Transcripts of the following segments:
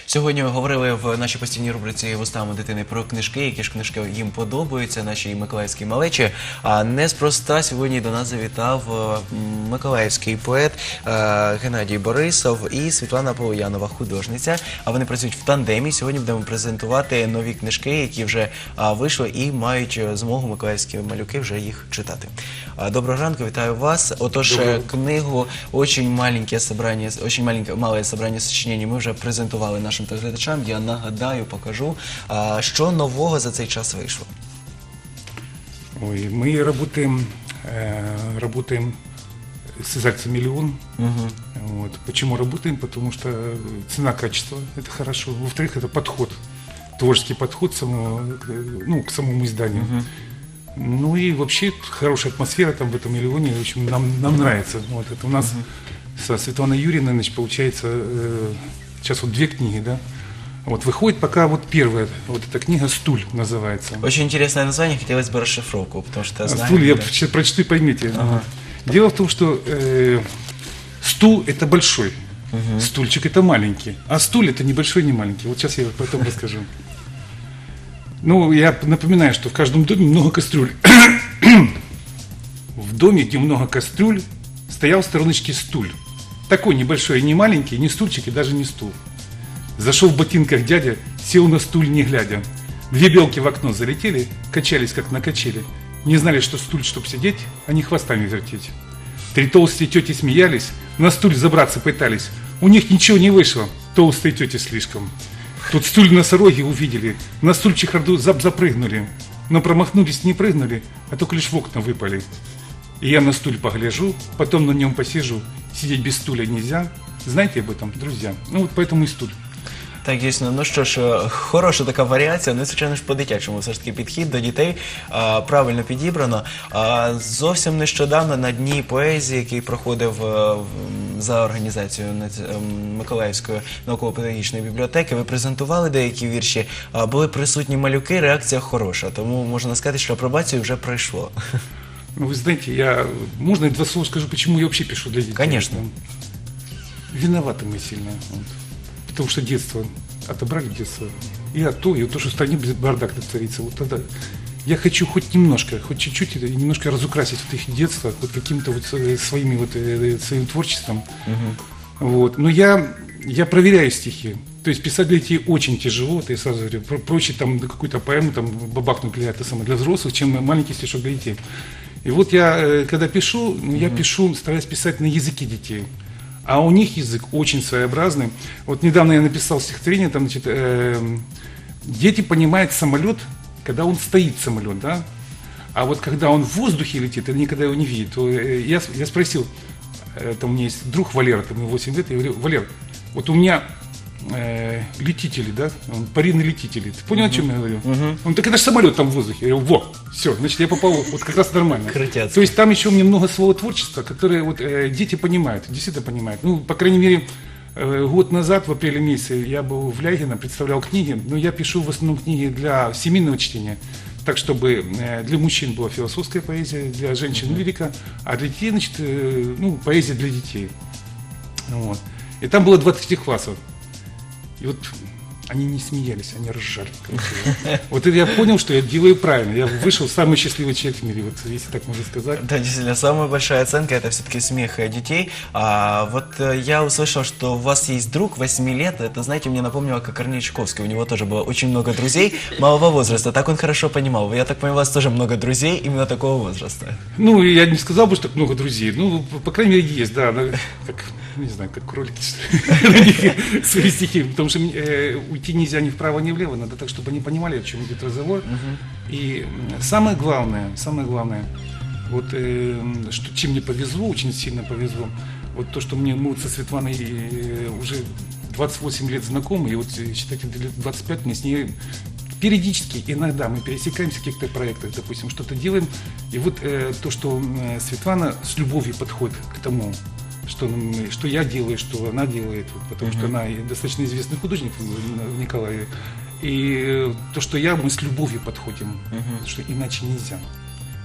Сьогодні говорили в нашій постійній рубриці «Вустами дитини» про книжки, які ж книжки їм подобаються, нашій миколаївській малечі. А неспроста сьогодні до нас завітав миколаївський поет Геннадій Борисов і Світлана Полуянова, художниця. А вони працюють в тандемі. Сьогодні будемо презентувати нові книжки, які вже вийшли і мають змогу миколаївські малюки вже їх читати. Доброго ранку, вітаю вас. Отож, книгу «Очень маленькое собрание, очень малое собрание сочинений» ми вже презентували нашим телеглядачам. Я нагадаю, покажу, що нового за цей час вийшло. Ой, мы работаем с издательством «Миллион». Вот. Почему работаем? Потому что цена-качество – это хорошо. Во-вторых, это подход, творческий подход к самому изданию. Ну и вообще хорошая атмосфера там в этом «Миллионе». В общем, нам нравится. Вот. Это у нас со Светланой Юрьевной, значит, получается, сейчас вот 2 книги, да? Вот выходит пока вот первая, вот эта книга «Стуль» называется. Очень интересное название, хотелось бы расшифровку, потому что знаю... «Стуль», я сейчас прочту и поймите. Дело в том, что стул – это большой, стульчик – это маленький, а стуль – это не большой, не маленький. Вот сейчас я потом расскажу. Ну, я напоминаю, что в каждом доме много кастрюль. В доме, где много кастрюль, стоял в стороночке стуль. Такой небольшой, не маленький, не стульчик и даже не стул. Зашел в ботинках дядя, сел на стуль не глядя. 2 белки в окно залетели, качались как на качели. Не знали, что стуль, чтоб сидеть, а не хвостами вертеть. 3 толстые тети смеялись, на стуль забраться пытались. У них ничего не вышло, толстые тети слишком. Тут стуль носороги увидели, на стуль чехарду запрыгнули. Но промахнулись, не прыгнули, а только лишь в окна выпали. И я на стуль погляжу, потом на нем посижу. Сидеть без стуля нельзя. Знаете об этом, друзья? Ну вот поэтому и стуль. Так, дійсно. Ну що ж, хороша така варіація, ну, звичайно ж, по-дитячому все ж таки підхід до дітей правильно підібрано. Зовсім нещодавно на Дні поезії, який проходив за організацією Миколаївської науково-педагогічної бібліотеки, ви презентували деякі вірші, були присутні малюки, реакція хороша, тому можна сказати, що апробацію вже пройшло. Ну, вы знаете, можно я 2 слова скажу, почему я вообще пишу для детей? Конечно. Виноваты мы сильно. Вот. Потому что детство, отобрали детство. И то, что в стране бардак творится. Вот тогда я хочу хоть немножко, хоть чуть-чуть, немножко разукрасить вот их детство, вот каким-то вот своим творчеством. Вот. Но я проверяю стихи. То есть писать для детей очень тяжело, это я сразу говорю. Проще там какую-то поэму там бабахнуть для взрослых, чем маленький стишок для детей. И вот я, когда пишу, я стараюсь писать на языке детей. А у них язык очень своеобразный. Вот недавно я написал стихотворение, там, значит, дети понимают самолет, когда он стоит, самолет, да? А вот когда он в воздухе летит, они никогда его не видят. То я спросил, там у меня есть друг Валера, там ему 8 лет, я говорю: Валер, вот у меня летители, да, парные летители. Ты понял, о чем я говорю? Он: так это же самолет там в воздухе. Я говорю: во, все, значит, я попал вот как раз нормально. То есть там еще у меня много своего творчества, которое вот дети понимают, действительно понимают. Ну, по крайней мере, год назад, в апреле месяце, я был в Лягино, представлял книги, но я пишу в основном книги для семейного чтения. Так, чтобы для мужчин была философская поэзия, для женщин лирика, а для детей, значит, поэзия для детей. Вот. И там было 23 классов. И вот они не смеялись, они ржали. Вот я понял, что я делаю правильно. Я вышел самый счастливый человек в мире, вот, если так можно сказать. Да, действительно, самая большая оценка – это все-таки смех детей. Вот я услышал, что у вас есть друг 8 лет. Это, знаете, мне напомнило, как Корней Чуковский. У него тоже было очень много друзей малого возраста. Так он хорошо понимал. Я так понимаю, у вас тоже много друзей именно такого возраста. Ну, я не сказал бы, что так много друзей. Ну, по крайней мере, есть, да. Как, не знаю, как кролики, что ли, свои стихи. Потому что уйти нельзя ни вправо, ни влево. Надо так, чтобы они понимали, о чем идет разговор. И самое главное, вот что, чем мне повезло, очень сильно повезло, вот то, что мы вот со Светланой уже 28 лет знакомы, и вот, считайте, лет 25 мы с ней периодически, иногда мы пересекаемся в каких-то проектах, допустим, что-то делаем, и вот то, что Светлана с любовью подходит к тому, что я делаю, что она делает, вот, потому что она достаточно известный художник в Николаеве. И то, что мы с любовью подходим, что иначе нельзя.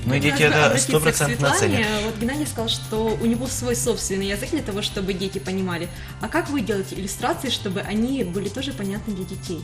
Ну и дети Хотелось бы это обратиться к 100% Светлане. оценят. Вот Геннадий сказал, что у него свой собственный язык для того, чтобы дети понимали. А как вы делаете иллюстрации, чтобы они были тоже понятны для детей?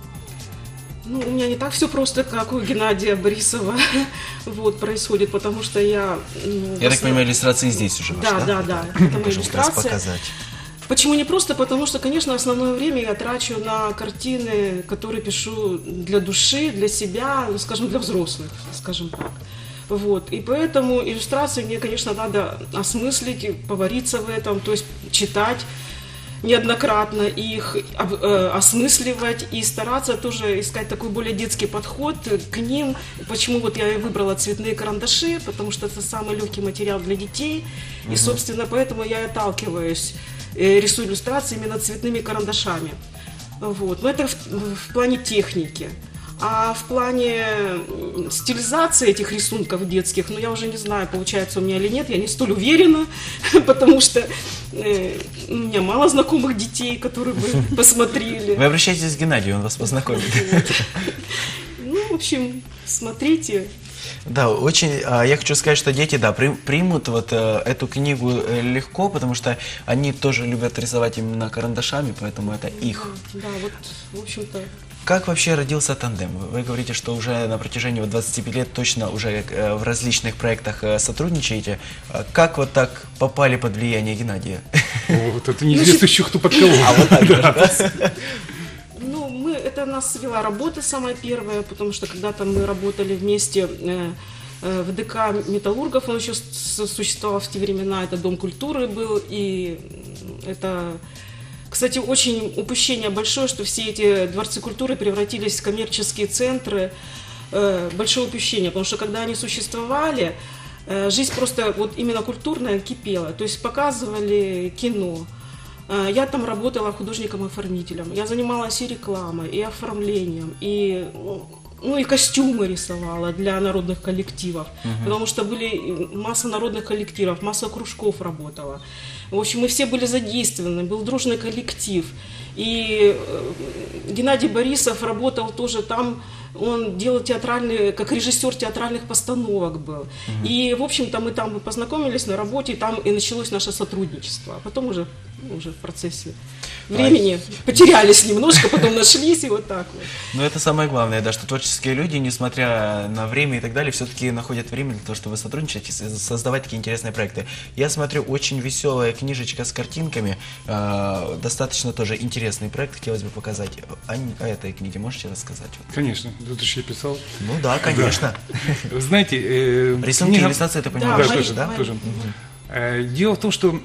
Ну, у меня не так все просто, как у Геннадия Борисова вот, происходит, потому что я... Ну, Я так понимаю, иллюстрации здесь уже ваши, Да. Это моя Можем как раз иллюстрация. показать. Почему не просто? Потому что, конечно, основное время я трачу на картины, которые пишу для души, для себя, ну, скажем, для взрослых, скажем так. Вот. И поэтому иллюстрации мне, конечно, надо осмыслить, повариться в этом, то есть читать неоднократно их, осмысливать и стараться тоже искать такой более детский подход к ним. Почему вот я и выбрала цветные карандаши, потому что это самый легкий материал для детей. И, собственно, поэтому я и отталкиваюсь, рисую иллюстрации именно цветными карандашами. Вот. Но это в плане техники. А в плане стилизации этих рисунков детских, ну я уже не знаю, получается у меня или нет, я не столь уверена, потому что у меня мало знакомых детей, которые бы посмотрели. Вы обращайтесь к Геннадию, он вас познакомит. Ну, в общем, смотрите. Да, очень, я хочу сказать, что дети, да, примут вот эту книгу легко, потому что они тоже любят рисовать именно карандашами, поэтому это их. Да, вот, в общем-то. Как вообще родился тандем? Вы говорите, что уже на протяжении вот 25 лет точно уже в различных проектах сотрудничаете. Как вот так попали под влияние Геннадия? Вот это неизвестно еще кто под кого. А вот так даже, да? Ну, это нас свела работа самая первая, потому что когда-то мы работали вместе в ДК Металлургов, он еще существовал в те времена, это Дом культуры был, и это... Кстати, очень упущение большое, что все эти дворцы культуры превратились в коммерческие центры. Большое упущение, потому что когда они существовали, жизнь просто вот именно культурная кипела. То есть показывали кино. Я там работала художником-оформителем. Я занималась и рекламой, и оформлением, и костюмы рисовала для народных коллективов. Потому что были масса народных коллективов, масса кружков работала. В общем, мы все были задействованы, был дружный коллектив. И Геннадий Борисов работал тоже там, он делал театральные, как режиссер театральных постановок был. И, в общем-то, мы там познакомились на работе, и там и началось наше сотрудничество. А потом уже в процессе времени потерялись немножко, потом нашлись, и вот так вот. Но это самое главное, да, что творческие люди, несмотря на время и так далее, все-таки находят время для того, чтобы сотрудничать и создавать такие интересные проекты. Я смотрю, очень веселая книжечка с картинками, достаточно тоже интересный проект, хотелось бы показать. О этой книге можете рассказать? Конечно, это же я писал. Ну да, конечно. Знаете, Рисунки, иллюстрации, ты понимаешь, Да, тоже, да? тоже. Дело в том, что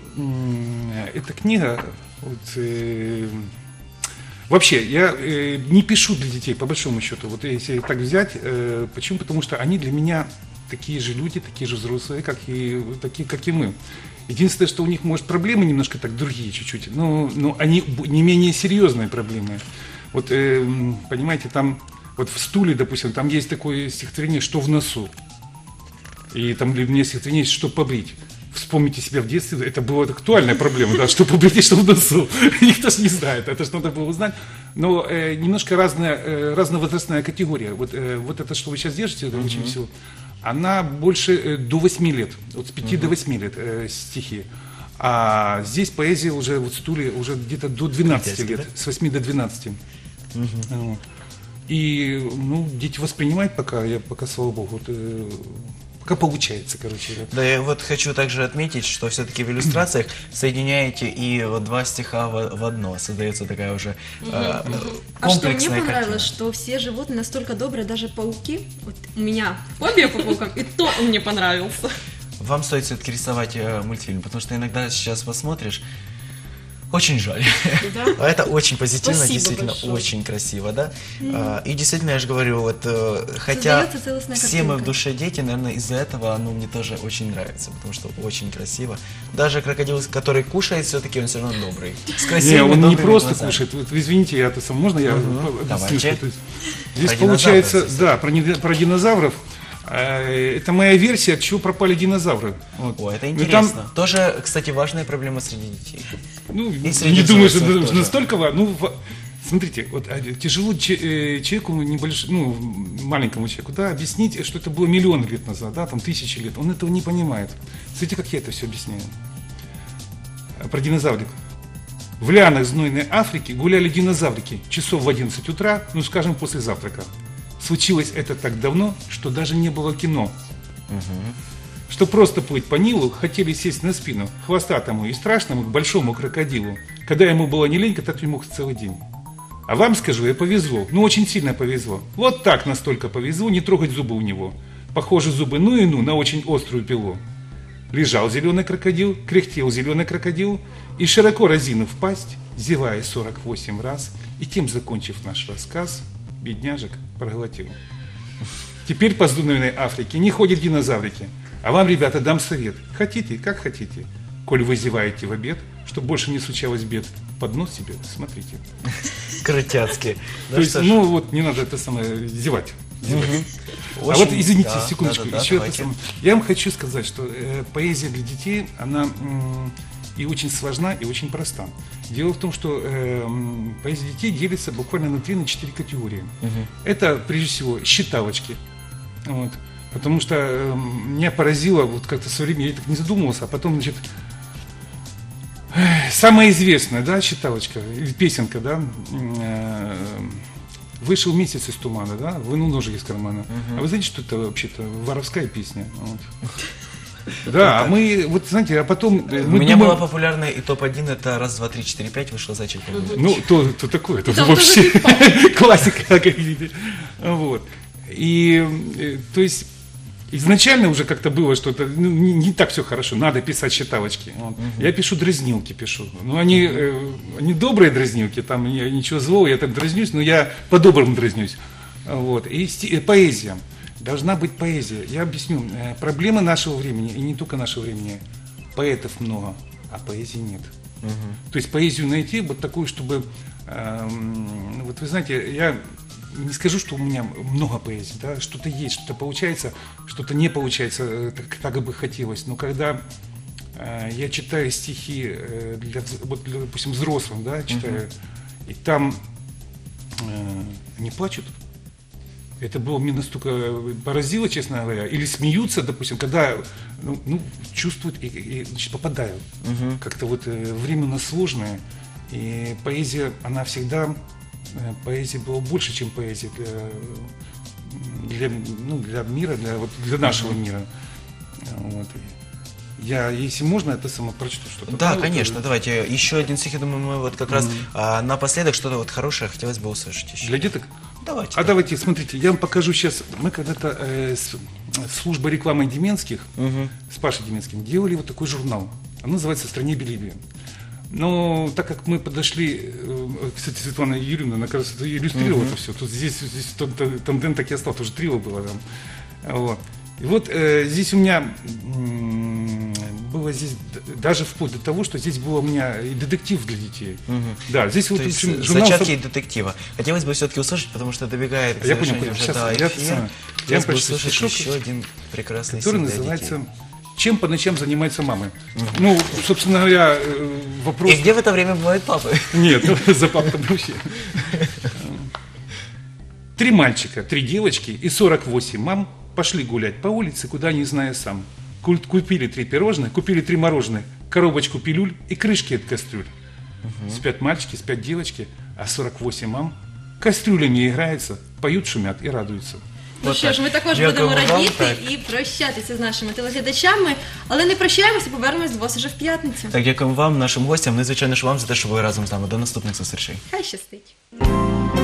эта книга, вообще, я не пишу для детей, по большому счету, вот если так взять, почему? Потому что они для меня такие же люди, такие же взрослые, такие, как и мы. Единственное, что у них, может, проблемы немножко так другие чуть-чуть, но они не менее серьезные проблемы. Вот, понимаете, там, вот в «Стуле», допустим, там есть такое стихотворение «Что в носу?». И там для меня стихотворение есть «Что побрить?». Вспомните себя в детстве, это была актуальная проблема, да, что побрить и что в носу. Никто же не знает, это же надо было узнать. Но немножко разновозрастная категория. Вот это, что вы сейчас держите, это очень все, она больше до 8 лет, от с 5 до 8 лет стихи. А здесь поэзия уже, вот в «Стуле», уже где-то до 12 лет, да? С 8 до 12. Вот. И, дети воспринимают пока, слава богу, пока получается, короче. Да, я вот хочу также отметить, что все-таки в иллюстрациях соединяете и вот два стиха в одно. Создается такая уже А что комплексная мне понравилось, картина. что все животные настолько добрые, даже пауки. Вот у меня фобия по паукам, и то он мне понравился. Вам стоит все-таки рисовать мультфильм, потому что иногда сейчас посмотришь, очень жаль. Да? Это очень позитивно, Спасибо действительно большое. очень красиво, да? И действительно, я же говорю, вот хотя Создается целостная все мы в картинка. душе дети, наверное, из-за этого оно мне тоже очень нравится, потому что очень красиво. Даже крокодил, который кушает, все-таки он все равно добрый. С Не, красивыми, он не добрыми просто глазами. кушает. Вот, извините, я можно я объясню, Давайте. что здесь Про получается, динозавров, да, про динозавров. Это моя версия, от чего пропали динозавры. Вот. О, это Ну, интересно. там, Тоже, кстати, важная проблема среди детей. ну, И среди не думаю, что взрослых тоже. настолько важно. Смотрите, вот тяжело человеку маленькому человеку, да, объяснить, что это было миллионы лет назад, да, там тысячи лет. Он этого не понимает. Смотрите, как я это все объясняю. Про динозаврик. В лианах знойной Африки гуляли динозаврики часов в 11 утра, ну, скажем, после завтрака. Случилось это так давно, что даже не было кино. Что просто плыть по Нилу, хотели сесть на спину хвостатому и страшному к большому крокодилу. Когда ему было не лень, так и мог целый день. А вам скажу, и повезло, ну очень сильно повезло. Вот так настолько повезло, не трогать зубы у него. Похоже, зубы ну и ну на очень острую пилу. Лежал зеленый крокодил, кряхтел зеленый крокодил, и широко разинув пасть, зевая 48 раз, и тем закончив наш рассказ, бедняжек проглотил. Теперь по знойной Африке не ходят динозаврики. А вам, ребята, дам совет. Хотите, как хотите. Коль вы зеваете в обед, чтобы больше не случалось бед, под нос себе смотрите. Крутяцкий. То есть, ну вот, не надо это самое зевать. А вот, извините, секундочку, еще это самое. Я вам хочу сказать, что поэзия для детей, она и очень сложна, и очень проста. Дело в том, что поэзия детей делится буквально на 3-4 категории. Это, прежде всего, считалочки. Вот. Потому что меня поразило, вот как-то в свое время я так не задумывался, а потом, значит, самая известная, да, считалочка, или песенка, да, вышел месяц из тумана, да, вынул ножик из кармана. А вы знаете, что это вообще-то воровская песня? Вот. Да, а мы, вот знаете, а потом... У меня была популярная и топ-1, это раз, два, три, четыре, пять, вышел зайчик. Ну, то такое, это вообще классика. Вот. И, то есть, изначально уже как-то было, что это не так все хорошо, надо писать считалочки. Вот. Я пишу дразнилки, пишу. Ну, они добрые дразнилки, там ничего злого, я так дразнюсь, но я по-доброму дразнюсь. Вот. И поэзия. Должна быть поэзия. Я объясню. Проблема нашего времени, и не только нашего времени, поэтов много, а поэзии нет. То есть поэзию найти вот такую, чтобы... вот вы знаете, я не скажу, что у меня много поэзии, да, что-то есть, что-то получается, что-то не получается, так бы хотелось. Но когда я читаю стихи для, допустим, взрослым, да, читаю, и там они плачут, это было мне настолько поразило, честно говоря, или смеются, допустим, когда чувствуют и значит, попадают. Как-то вот время у нас сложное, и поэзия, она всегда, поэзия была больше, чем поэзия для мира, для нашего мира. Вот. Я, если можно, это само прочту что-то. Да, конечно, давайте. Еще один стих, я думаю, мы вот как раз напоследок что-то вот хорошее хотелось бы услышать еще. Для деток? Давайте. А давайте, смотрите, я вам покажу сейчас. Мы когда-то служба рекламы Деменских с Пашей Деменским делали вот такой журнал. Он называется «В стране Белибия». Но так как мы подошли, кстати, Светлана Юрьевна, она, кажется, иллюстрировала это все. Тут здесь тандем так и остался, тоже трио было там. Вот. И вот здесь у меня было здесь даже вплоть до того, что здесь был у меня и детектив для детей. Да, здесь то вот есть, журнал... зачатки детектива. Хотелось бы все-таки услышать, потому что добегает к завершению уже до эфира. Хотелось бы услышать еще один прекрасный стих, который называется «Чем по ночам занимаются мамы?». Ну, собственно говоря, вопрос... И где в это время бывают папы? Нет, за папком вообще. 3 мальчика, 3 девочки и 48 мам пошли гулять по улице, куда не зная сам. Купили 3 пирожных, купили 3 мороженых, коробочку пилюль и крышки от кастрюль. Спят мальчики, спят девочки, а 48 мам кастрюлями играются, поют, шумят і радуються. Ну що ж, ми також будемо радіти і прощатися з нашими телеглядачами, але не прощаємося, повернемось до вас уже в п'ятницю. Так, дякуємо вам, нашим гостям, ну і звичайно ж вам за те, що ви разом з нами. До наступних зустрічей. Хай щастить.